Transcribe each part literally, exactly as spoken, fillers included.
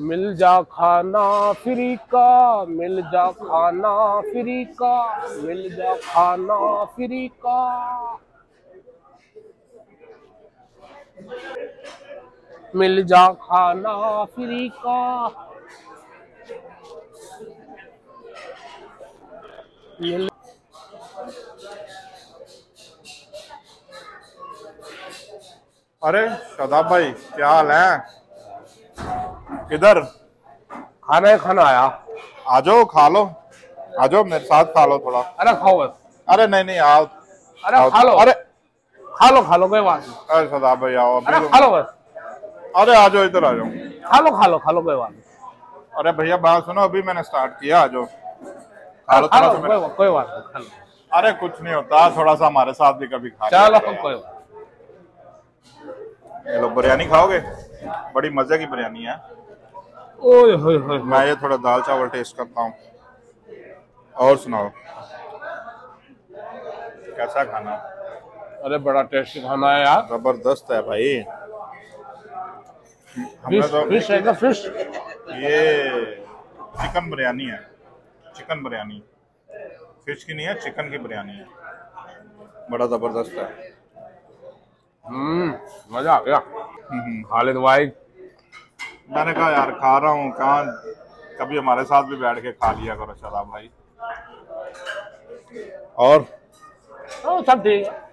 मिल जा खाना फ्री का, मिल जा खाना फ्री का, मिल जा खाना फ्री का। मिल जा खाना फ्री का। मिल अरे शादाब भाई, क्या हाल है? किधर? खाना है, खाना आया। आ जाओ, खा लो। आ जाओ मेरे साथ, खा लो थोड़ा। अरे खाओ बस। अरे नहीं नहीं, आओ। अरे आओ खा लो। अरे खा लो खा लो, कोई बात नहीं। अरे शादाब भाई आओ अभी। अरे खा लो बस। अरे आ जाओ, इधर आ जाओ। खा लो खा लो खा लो, कोई बात नहीं। अरे भैया बात सुनो, अभी मैंने स्टार्ट किया। आ जाओ, खा लो खा थोड़ा लो, सा कोई मेरे- बात कोई बात नहीं, खा लो। अरे कुछ नहीं होता, थोड़ा सा हमारे साथ भी कभी खा लिया चलो करो कोई यार। बात। ये लो, बिरयानी खाओगे? बड़ी मजे की बिरयानी है। ओए होए होए। मैं ये थोड़ा दाल चावल टेस्ट करता हूँ। और सुनाओ, कैसा खाना? अरे बड़ा टेस्टी खाना है यार। जबरदस्त है भाई। हमने फिश तो फिश है क्या? फिश ये चिकन बिरयानी है। चिकन बिरयानी, फिश की नहीं है, चिकन की बिरयानी है। बड़ा जबरदस्त है। हम्म मजा आ गया। हम्म, खालिद भाई, मैंने कहा यार खा रहा हूँ, कहाँ कभी हमारे साथ भी बैठ के खा लिया करो शादाब भाई। और ओ सब ठीक है।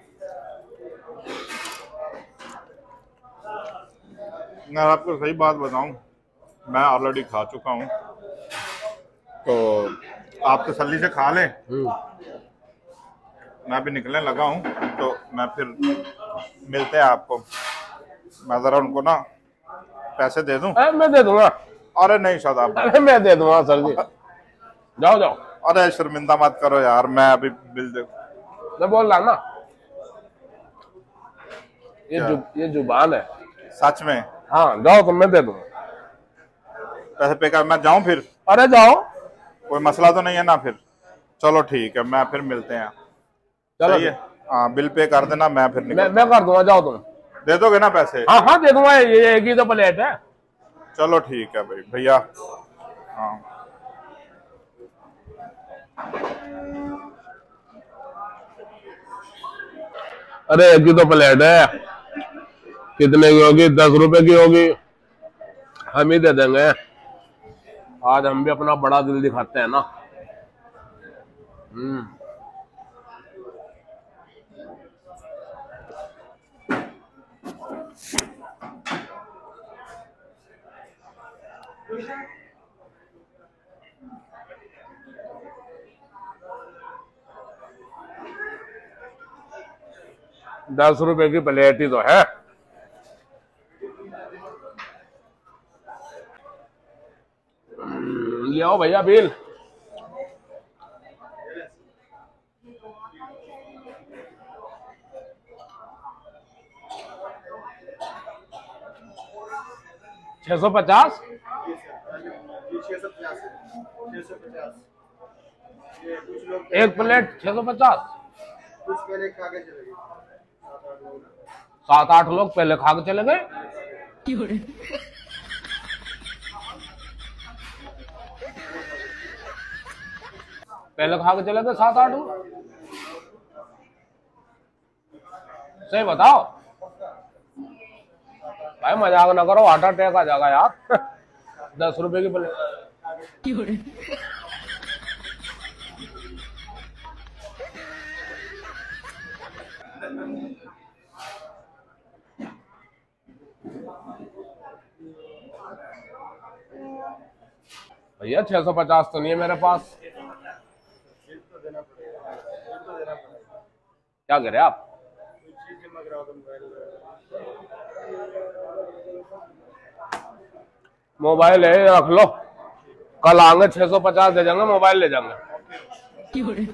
मैं आपको सही बात बताऊं, मैं ऑलरेडी खा चुका हूं, तो आप तसल्ली से खा लें। मैं भी निकलने लगा हूं, तो मैं फिर मिलते हैं आपको। मैं जरा उनको ना पैसे दे दूं। अरे मैं दे दूंगा। अरे नहीं शादाब भाई, अरे मैं दे दूंगा सर जी। जाओ जाओ। अरे शर्मिंदा मत करो यार, मैं अभी बिल दे। मैं बोल रहा ना, ये जु, ये जुबान है। सच में? हाँ जाओ, तो मैं दे दूंगा। पैसे पे कर, मैं जाऊं फिर? अरे जाओ। कोई मसला तो नहीं है ना फिर? चलो ठीक है, मैं फिर मिलते हैं। चलो सही है। हाँ बिल पे कर देना, मैं फिर मैं निकल। मैं कर दूंगा, जाओ तुम। दे दोगे ना पैसे? हाँ हाँ दे दूंगा, ये एक ही तो प्लेट है। चलो ठीक है भाई भैया। हाँ अरे एक ही तो प्लेट है। कितने की होगी? दस रुपए की होगी। हम ही दे देंगे। आज हम भी अपना बड़ा दिल दिखाते हैं ना। हम्म दस रुपए की प्लेट ही तो है। ले आओ भैया बिल। छह सौ पचास। एक प्लेट छह सौ पचास। सात आठ लोग पहले खा के चले गए। पहले खा के चले गए सात आठ लोग। सही बताओ भाई, मजाक ना करो, हार्ट अटैक आ जाएगा यार। दस रुपए की प्लेट। भैया छह सौ पचास तो नहीं है मेरे पास। क्या कह रहे आप? मोबाइल है, रख लो। कल आएंगे, छह सौ पचास दे जाएंगे, मोबाइल ले जाएंगे।